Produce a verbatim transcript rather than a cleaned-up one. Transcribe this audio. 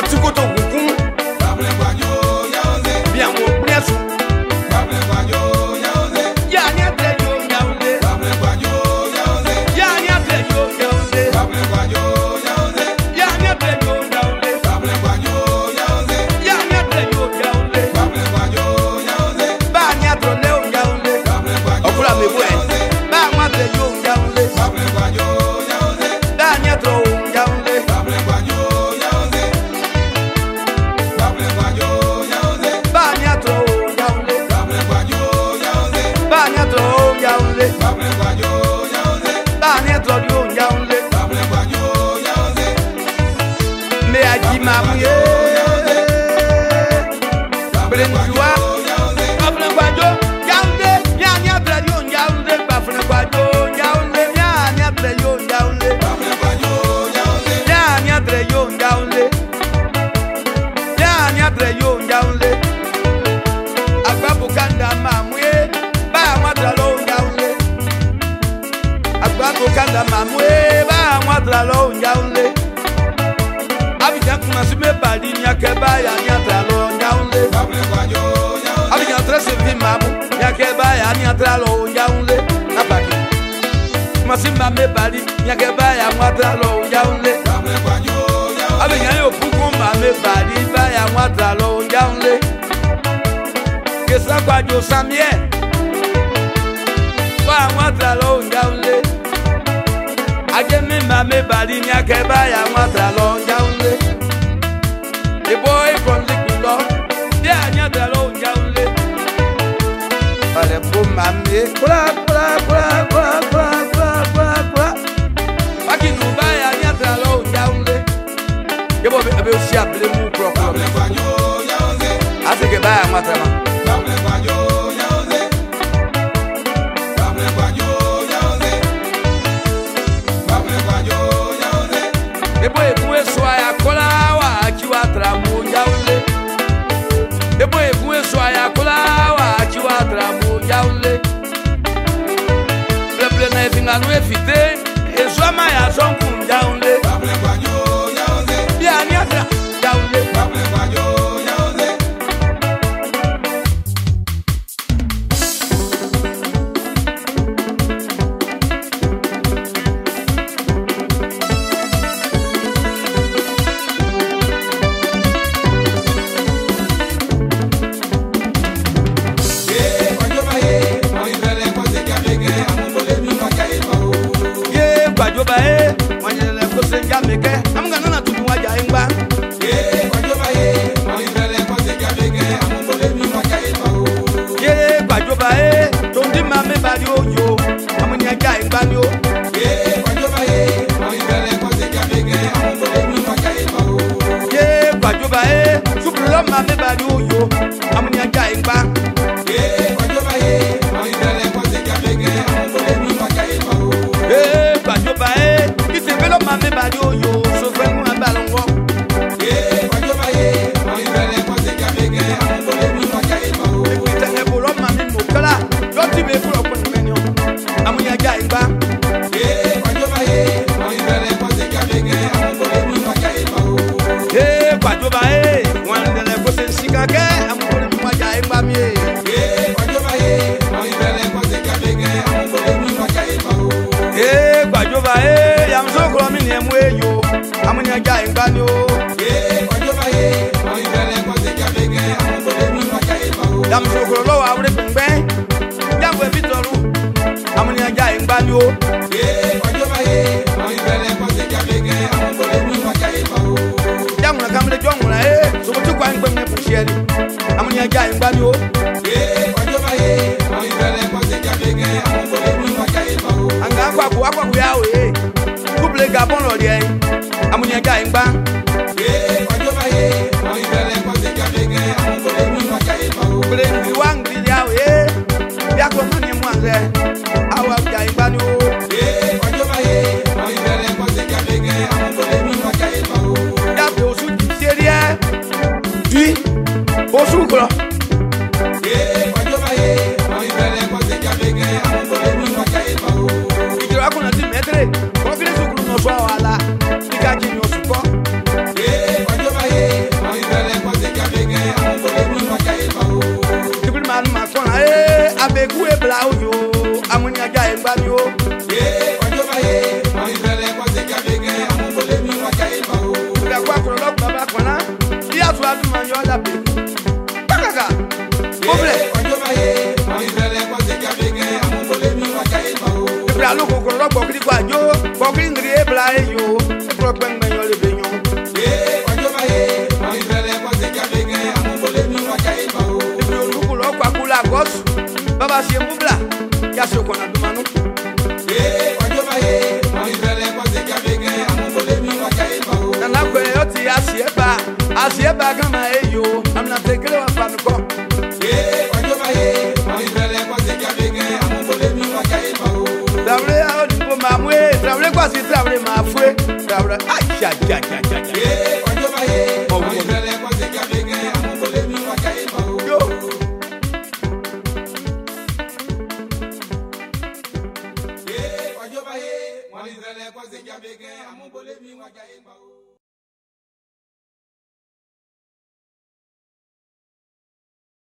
tikoto kuku. Bien mo preso. Ya ni atre yo yaunde. Ya ni atre yo yaunde. Ya ni atre yo yaunde. Ya ni atre yo yaunde. Ba ni atro leo yaunde. Okura me bue. Ba mo atre yo yaunde. Da ni atro yaunde. Kanda mamwe ba mwatra lo nyaunle Abidjan kumasi me badi nyake ba ya nyatra lo nyaunle Abidjan trese vi mamu nyake ba ya nyatra lo nyaunle Napaki kumasi me badi nyake ba ya mwatra lo nyaunle Abidjan yo puku me badi ba ya mwatra lo nyaunle Kesa kwa jo samye ba mwatra lo nyaunle Aje mi ma me bali nya ke ba ya nwata lo njaunle. The boy from the kilo, dia nya da lo njaunle. Ale po ma me, kula kula kula kula kula kula kula. Baki nu ba ya nya da lo njaunle. Ye bo be be si able mu kro kro. Ase ke ba ya nwata ma. Depois com isso aí a cola aqui o atramo jaule. Depois com isso aí a cola aqui o atramo jaule. Leble na vinga no efite, e sua maia são com jaule. Bia ni atra jaule. Confidence, no swallow, la, the guy in your support. Yeah, la du man yo la pe kaka oble Ebra lo ko ro gbo kiri kwa jo gbo kiri ngri ebla e yo e pro pe ngbe yo le be yo eh ojo ba ye mo Israel ko se ja be ge amu bole mi wa ja e ba o Ebra lo ko ro kwa kula gos baba se mbula ya so ko na du manu eh ojo ba ye mo Israel ko se ja be ge amu bole mi wa ja e ba o na na ko yo ti asieba asieba kama e yo am na te kele wa fa mi ko eh ojo ba ye mo Israel ko se ja be ge amu bole mi wa ja e ba o Travelé à Odipo Mamoué, travelé quoi si travelé ma foué, travelé aïe aïe aïe aïe aïe. Eh, on y va y, on y va les quoi c'est qu'il y a bien, on peut les mieux vacailler pas où. Yo. Eh, on y va y, on y va les quoi c'est qu'il y a bien, on peut les mieux vacailler pas où.